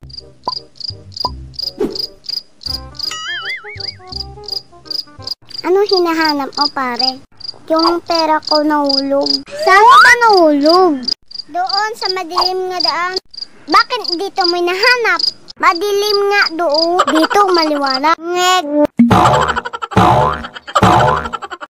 Ano hinahanap mo, pare? Yung pera ko nahulog. Saan ka nahulog? Doon sa madilim nga daan. Bakit dito mo hinahanap? Madilim nga doon. Dito maliwanag. Ngek.